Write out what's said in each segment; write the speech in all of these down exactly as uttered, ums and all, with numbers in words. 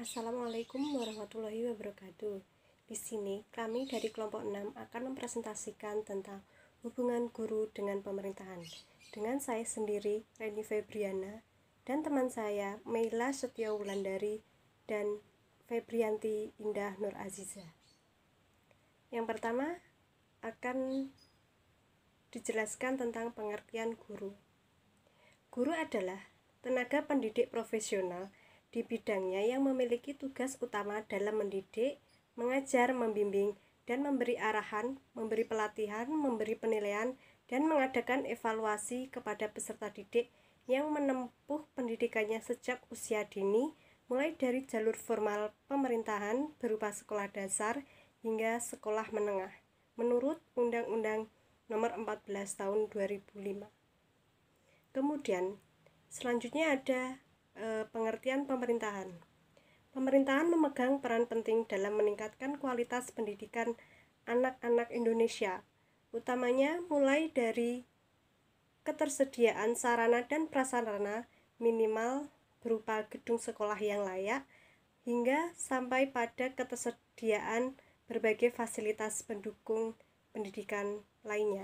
Assalamualaikum warahmatullahi wabarakatuh. Di sini kami dari kelompok enam akan mempresentasikan tentang hubungan guru dengan pemerintahan. Dengan saya sendiri, Reni Febriana, dan teman saya, Meila Setiawulandari dan Febrianti Indah Nur Aziza. Yang pertama akan dijelaskan tentang pengertian guru. Guru adalah tenaga pendidik profesional di bidangnya yang memiliki tugas utama dalam mendidik, mengajar, membimbing, dan memberi arahan, memberi pelatihan, memberi penilaian, dan mengadakan evaluasi kepada peserta didik yang menempuh pendidikannya sejak usia dini, mulai dari jalur formal pemerintahan berupa sekolah dasar hingga sekolah menengah, menurut Undang-Undang Nomor empat belas Tahun dua ribu lima. Kemudian, selanjutnya ada e, pengertian pemerintahan. Pemerintahan memegang peran penting dalam meningkatkan kualitas pendidikan anak-anak Indonesia, utamanya mulai dari ketersediaan sarana dan prasarana minimal berupa gedung sekolah yang layak, hingga sampai pada ketersediaan berbagai fasilitas pendukung pendidikan lainnya.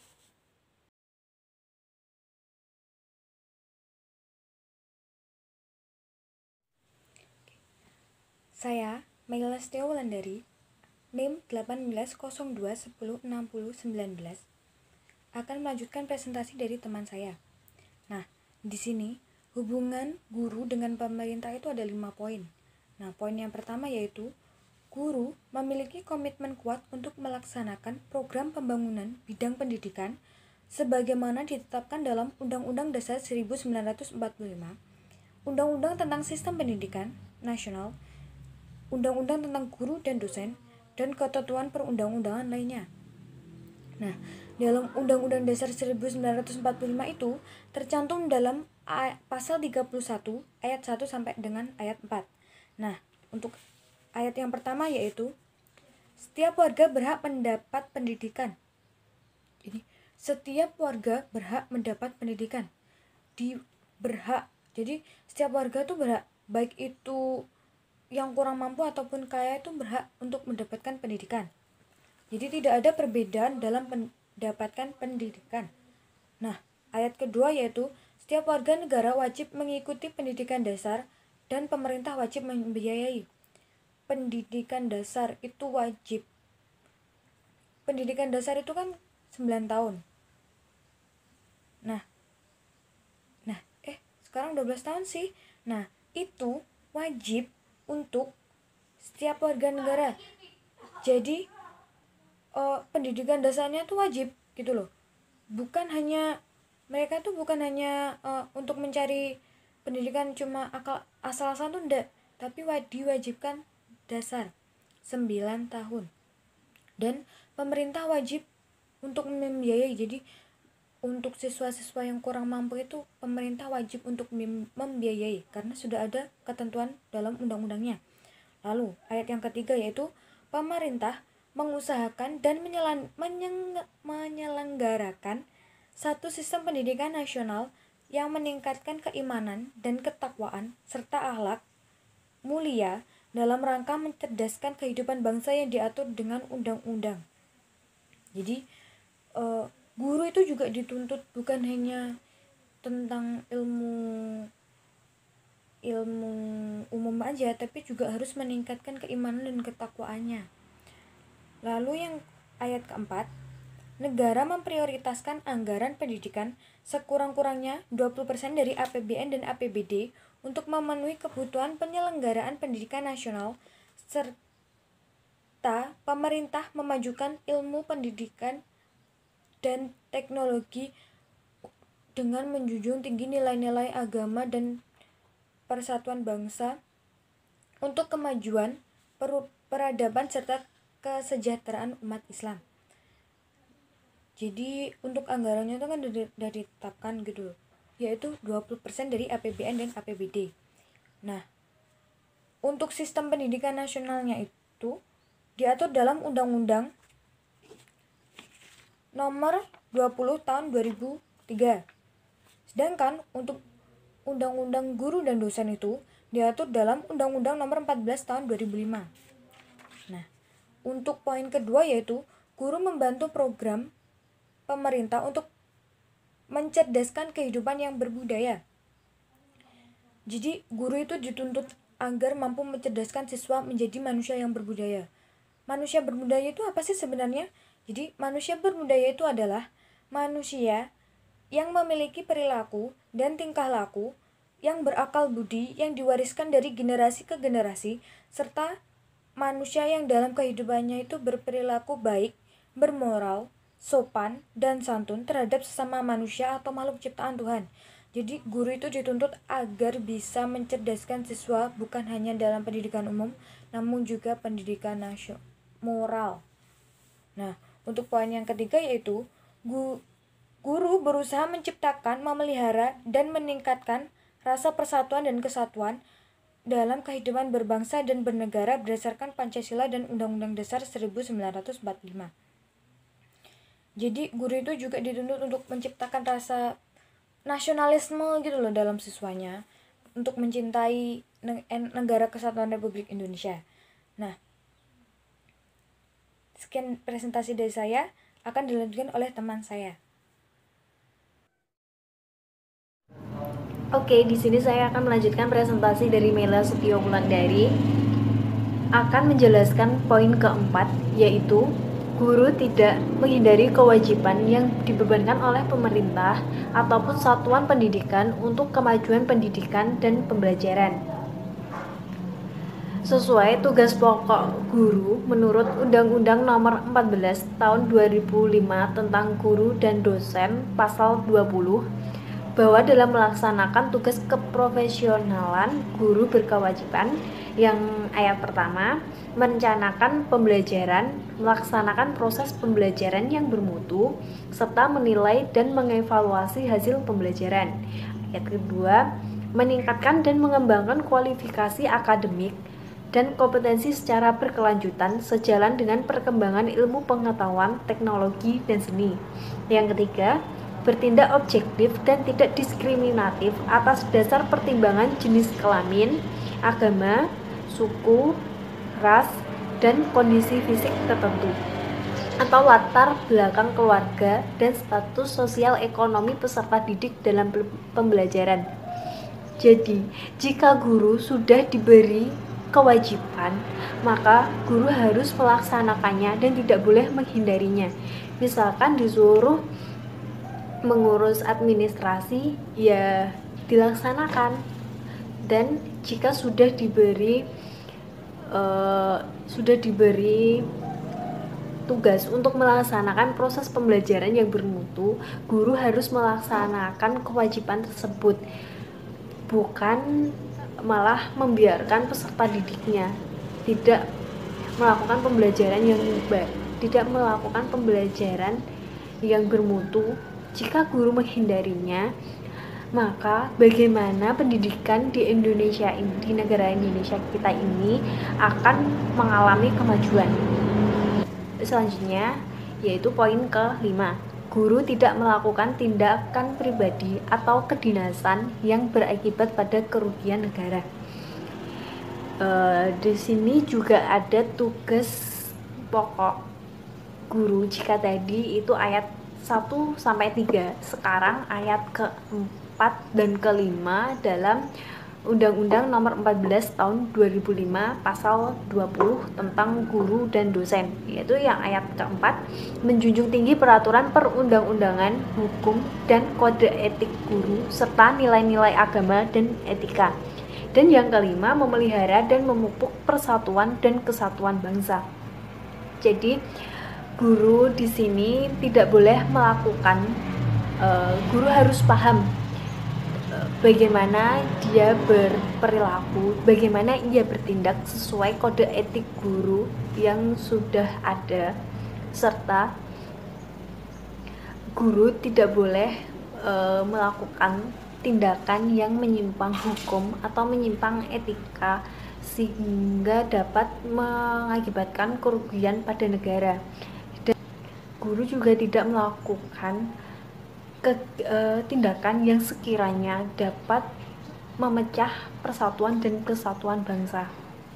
Saya, Meila Setiawulandari, N I M delapan belas nol dua sepuluh enam nol sembilan belas, akan melanjutkan presentasi dari teman saya. Nah, di sini hubungan guru dengan pemerintah itu ada lima poin. Nah, poin yang pertama yaitu guru memiliki komitmen kuat untuk melaksanakan program pembangunan bidang pendidikan sebagaimana ditetapkan dalam Undang-Undang Dasar seribu sembilan ratus empat puluh lima, Undang-Undang tentang Sistem Pendidikan Nasional, Undang-Undang tentang Guru dan Dosen, dan ketentuan perundang-undangan lainnya. Nah, dalam Undang-Undang Dasar seribu sembilan ratus empat puluh lima itu tercantum dalam pasal tiga puluh satu ayat satu sampai dengan ayat empat. Nah, untuk ayat yang pertama yaitu setiap warga berhak mendapat pendidikan. Jadi, setiap warga berhak mendapat pendidikan. Di berhak. Jadi, setiap warga itu berhak, baik itu yang kurang mampu ataupun kaya itu berhak untuk mendapatkan pendidikan. Jadi tidak ada perbedaan dalam mendapatkan pendidikan. Nah, ayat kedua yaitu setiap warga negara wajib mengikuti pendidikan dasar dan pemerintah wajib membiayai. Pendidikan dasar itu wajib. Pendidikan dasar itu kan sembilan tahun. Nah, nah, eh sekarang dua belas tahun sih. Nah, itu wajib untuk setiap warga negara. Jadi uh, pendidikan dasarnya tuh wajib gitu loh. Bukan hanya mereka tuh bukan hanya uh, untuk mencari pendidikan cuma akal asal-asalan tuh enggak, tapi diwajibkan dasar sembilan tahun. Dan pemerintah wajib untuk membiayai. Jadi untuk siswa-siswa yang kurang mampu itu pemerintah wajib untuk membiayai karena sudah ada ketentuan dalam undang-undangnya. Lalu ayat yang ketiga yaitu pemerintah mengusahakan dan menyelan, menyeng, menyelenggarakan satu sistem pendidikan nasional yang meningkatkan keimanan dan ketakwaan serta akhlak mulia dalam rangka mencerdaskan kehidupan bangsa yang diatur dengan undang-undang. Jadi uh, guru itu juga dituntut bukan hanya tentang ilmu ilmu umum aja, tapi juga harus meningkatkan keimanan dan ketakwaannya. Lalu yang ayat keempat, negara memprioritaskan anggaran pendidikan sekurang-kurangnya dua puluh persen dari A P B N dan A P B D untuk memenuhi kebutuhan penyelenggaraan pendidikan nasional, serta pemerintah memajukan ilmu pendidikan dan teknologi dengan menjunjung tinggi nilai-nilai agama dan persatuan bangsa untuk kemajuan peradaban serta kesejahteraan umat Islam. Jadi untuk anggarannya itu kan sudah ditetapkan gitu, yaitu dua puluh persen dari A P B N dan A P B D. Nah, untuk sistem pendidikan nasionalnya itu diatur dalam Undang-Undang Nomor dua puluh Tahun dua ribu tiga. Sedangkan untuk Undang-Undang Guru dan Dosen itu diatur dalam Undang-Undang Nomor empat belas Tahun dua ribu lima. Nah, untuk poin kedua yaitu guru membantu program pemerintah untuk mencerdaskan kehidupan yang berbudaya. Jadi, guru itu dituntut agar mampu mencerdaskan siswa menjadi manusia yang berbudaya. Manusia berbudaya itu apa sih sebenarnya? Jadi, manusia berbudaya itu adalah manusia yang memiliki perilaku dan tingkah laku yang berakal budi yang diwariskan dari generasi ke generasi, serta manusia yang dalam kehidupannya itu berperilaku baik, bermoral, sopan, dan santun terhadap sesama manusia atau makhluk ciptaan Tuhan. Jadi guru itu dituntut agar bisa mencerdaskan siswa bukan hanya dalam pendidikan umum, namun juga pendidikan nasional moral. Nah, untuk poin yang ketiga yaitu guru berusaha menciptakan, memelihara, dan meningkatkan rasa persatuan dan kesatuan dalam kehidupan berbangsa dan bernegara berdasarkan Pancasila dan Undang-Undang Dasar seribu sembilan ratus empat puluh lima. Jadi guru itu juga dituntut untuk menciptakan rasa nasionalisme gitu loh dalam siswanya, untuk mencintai negara kesatuan Republik Indonesia. Nah, sekian presentasi dari saya, akan dilanjutkan oleh teman saya. Oke, di sini saya akan melanjutkan presentasi dari Mela Setio Wulandari, akan menjelaskan poin keempat, yaitu guru tidak menghindari kewajiban yang dibebankan oleh pemerintah ataupun satuan pendidikan untuk kemajuan pendidikan dan pembelajaran. Sesuai tugas pokok guru menurut Undang-Undang Nomor empat belas Tahun dua ribu lima tentang guru dan dosen pasal dua puluh, bahwa dalam melaksanakan tugas keprofesionalan guru berkewajiban yang ayat pertama merencanakan pembelajaran, melaksanakan proses pembelajaran yang bermutu, serta menilai dan mengevaluasi hasil pembelajaran. Ayat kedua, meningkatkan dan mengembangkan kualifikasi akademik dan kompetensi secara berkelanjutan sejalan dengan perkembangan ilmu pengetahuan, teknologi, dan seni. Yang ketiga, bertindak objektif dan tidak diskriminatif atas dasar pertimbangan jenis kelamin, agama, suku, ras, dan kondisi fisik tertentu, atau latar belakang keluarga dan status sosial ekonomi peserta didik dalam pembelajaran. Jadi, jika guru sudah diberi kewajiban, maka guru harus melaksanakannya dan tidak boleh menghindarinya. Misalkan disuruh mengurus administrasi, ya dilaksanakan. Dan jika sudah diberi uh, sudah diberi tugas untuk melaksanakan proses pembelajaran yang bermutu, guru harus melaksanakan kewajiban tersebut, bukan malah membiarkan peserta didiknya tidak melakukan pembelajaran yang baik, tidak melakukan pembelajaran yang bermutu. Jika guru menghindarinya, maka bagaimana pendidikan di Indonesia ini, di negara Indonesia kita ini akan mengalami kemajuan. Selanjutnya yaitu poin kelima, guru tidak melakukan tindakan pribadi atau kedinasan yang berakibat pada kerugian negara. E, di sini juga ada tugas pokok guru. Jika tadi itu ayat satu sampai tiga, sekarang ayat keempat dan kelima dalam Undang-Undang Nomor empat belas Tahun dua ribu lima pasal dua puluh tentang guru dan dosen, yaitu yang ayat keempat, menjunjung tinggi peraturan perundang-undangan, hukum, dan kode etik guru serta nilai-nilai agama dan etika. Dan yang kelima, memelihara dan memupuk persatuan dan kesatuan bangsa. Jadi guru di sini tidak boleh melakukan, uh, guru harus paham bagaimana dia berperilaku, bagaimana ia bertindak sesuai kode etik guru yang sudah ada, serta guru tidak boleh e, melakukan tindakan yang menyimpang hukum atau menyimpang etika sehingga dapat mengakibatkan kerugian pada negara. Dan guru juga tidak melakukan ke, e, tindakan yang sekiranya dapat memecah persatuan dan kesatuan bangsa.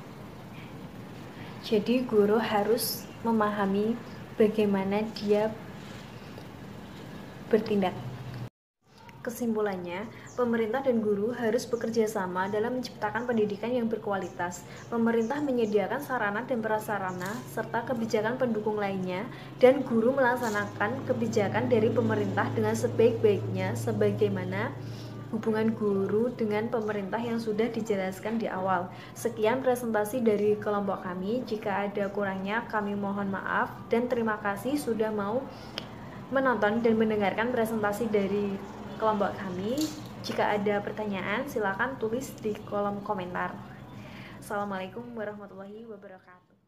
Jadi guru harus memahami bagaimana dia bertindak. Kesimpulannya, pemerintah dan guru harus bekerja sama dalam menciptakan pendidikan yang berkualitas. Pemerintah menyediakan sarana dan prasarana serta kebijakan pendukung lainnya, dan guru melaksanakan kebijakan dari pemerintah dengan sebaik-baiknya sebagaimana hubungan guru dengan pemerintah yang sudah dijelaskan di awal. Sekian presentasi dari kelompok kami. Jika ada kurangnya, kami mohon maaf dan terima kasih sudah mau menonton dan mendengarkan presentasi dari kelompok kami. Jika ada pertanyaan, silakan tulis di kolom komentar. Assalamualaikum warahmatullahi wabarakatuh.